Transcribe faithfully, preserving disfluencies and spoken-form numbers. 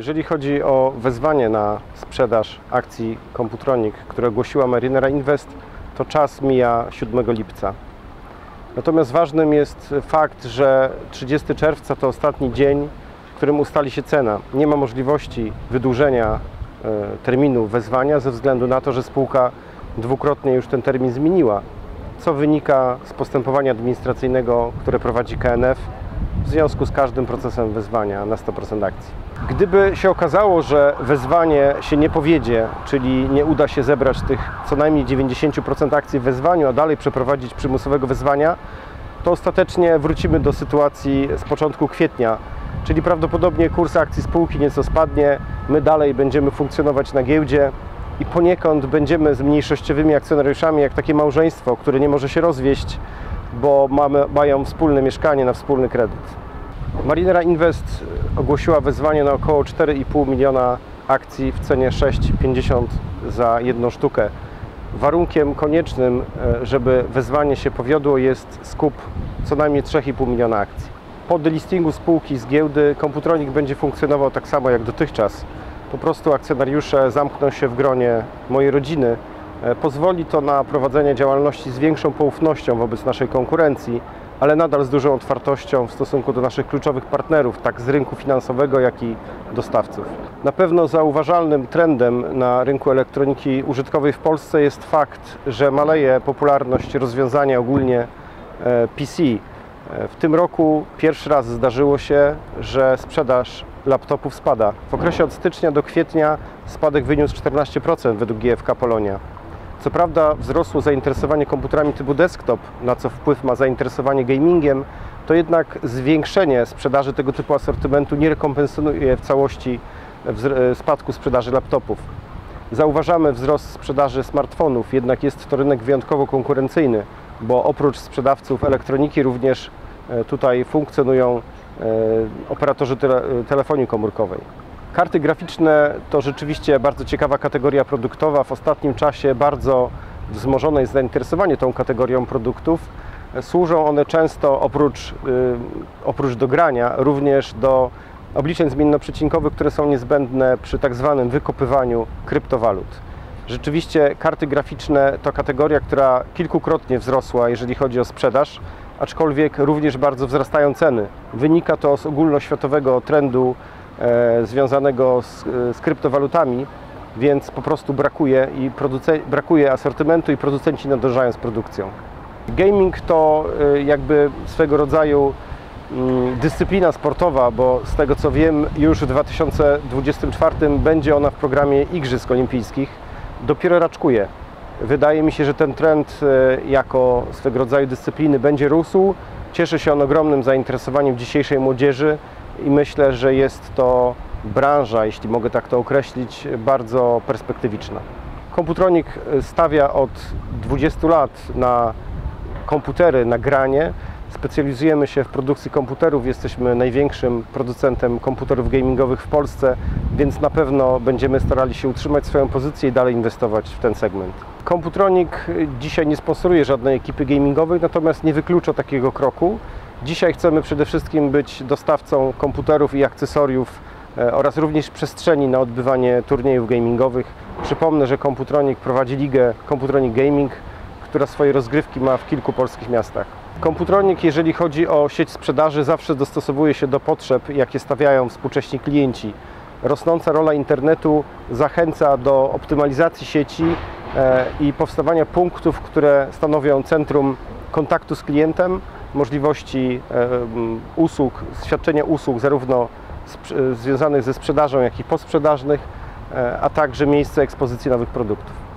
Jeżeli chodzi o wezwanie na sprzedaż akcji Computronic, które ogłosiła Marinera Invest, to czas mija siódmego lipca. Natomiast ważnym jest fakt, że trzydziestego czerwca to ostatni dzień, w którym ustali się cena. Nie ma możliwości wydłużenia terminu wezwania ze względu na to, że spółka dwukrotnie już ten termin zmieniła, co wynika z postępowania administracyjnego, które prowadzi K N F w związku z każdym procesem wezwania na sto procent akcji. Gdyby się okazało, że wezwanie się nie powiedzie, czyli nie uda się zebrać tych co najmniej dziewięćdziesiąt procent akcji w wezwaniu, a dalej przeprowadzić przymusowego wezwania, to ostatecznie wrócimy do sytuacji z początku kwietnia, czyli prawdopodobnie kurs akcji spółki nieco spadnie, my dalej będziemy funkcjonować na giełdzie i poniekąd będziemy z mniejszościowymi akcjonariuszami jak takie małżeństwo, które nie może się rozwieść, bo mamy, mają wspólne mieszkanie na wspólny kredyt. Marinera Invest ogłosiła wezwanie na około cztery i pół miliona akcji w cenie sześć pięćdziesiąt za jedną sztukę. Warunkiem koniecznym, żeby wezwanie się powiodło, jest skup co najmniej trzy i pół miliona akcji. Po delistingu spółki z giełdy Computronic będzie funkcjonował tak samo jak dotychczas. Po prostu akcjonariusze zamkną się w gronie mojej rodziny. Pozwoli to na prowadzenie działalności z większą poufnością wobec naszej konkurencji, ale nadal z dużą otwartością w stosunku do naszych kluczowych partnerów, tak z rynku finansowego, jak i dostawców. Na pewno zauważalnym trendem na rynku elektroniki użytkowej w Polsce jest fakt, że maleje popularność rozwiązania ogólnie P C. W tym roku pierwszy raz zdarzyło się, że sprzedaż laptopów spada. W okresie od stycznia do kwietnia spadek wyniósł czternaście procent według G F K Polonia. Co prawda wzrosło zainteresowanie komputerami typu desktop, na co wpływ ma zainteresowanie gamingiem, to jednak zwiększenie sprzedaży tego typu asortymentu nie rekompensuje w całości spadku sprzedaży laptopów. Zauważamy wzrost sprzedaży smartfonów, jednak jest to rynek wyjątkowo konkurencyjny, bo oprócz sprzedawców elektroniki również tutaj funkcjonują operatorzy tele, telefonii komórkowej. Karty graficzne to rzeczywiście bardzo ciekawa kategoria produktowa. W ostatnim czasie bardzo wzmożone jest zainteresowanie tą kategorią produktów. Służą one często oprócz, oprócz do grania również do obliczeń zmiennoprzecinkowych, które są niezbędne przy tak zwanym wykopywaniu kryptowalut. Rzeczywiście karty graficzne to kategoria, która kilkukrotnie wzrosła, jeżeli chodzi o sprzedaż, aczkolwiek również bardzo wzrastają ceny. Wynika to z ogólnoświatowego trendu e, związanego z, z kryptowalutami, więc po prostu brakuje, i brakuje asortymentu i producenci nadążają z produkcją. Gaming to e, jakby swego rodzaju m, dyscyplina sportowa, bo z tego co wiem już w dwa tysiące dwudziestym czwartym będzie ona w programie Igrzysk Olimpijskich. Dopiero raczkuje. Wydaje mi się, że ten trend jako swego rodzaju dyscypliny będzie rósł. Cieszy się on ogromnym zainteresowaniem dzisiejszej młodzieży i myślę, że jest to branża, jeśli mogę tak to określić, bardzo perspektywiczna. Computronic stawia od dwudziestu lat na komputery, na granie. Specjalizujemy się w produkcji komputerów, jesteśmy największym producentem komputerów gamingowych w Polsce, więc na pewno będziemy starali się utrzymać swoją pozycję i dalej inwestować w ten segment. Computronic dzisiaj nie sponsoruje żadnej ekipy gamingowej, natomiast nie wyklucza takiego kroku. Dzisiaj chcemy przede wszystkim być dostawcą komputerów i akcesoriów oraz również przestrzeni na odbywanie turniejów gamingowych. Przypomnę, że Computronic prowadzi ligę Computronic Gaming, która swoje rozgrywki ma w kilku polskich miastach. Computronic, jeżeli chodzi o sieć sprzedaży, zawsze dostosowuje się do potrzeb, jakie stawiają współcześni klienci. Rosnąca rola internetu zachęca do optymalizacji sieci i powstawania punktów, które stanowią centrum kontaktu z klientem, możliwości usług, świadczenia usług zarówno związanych ze sprzedażą, jak i posprzedażnych, a także miejsce ekspozycji nowych produktów.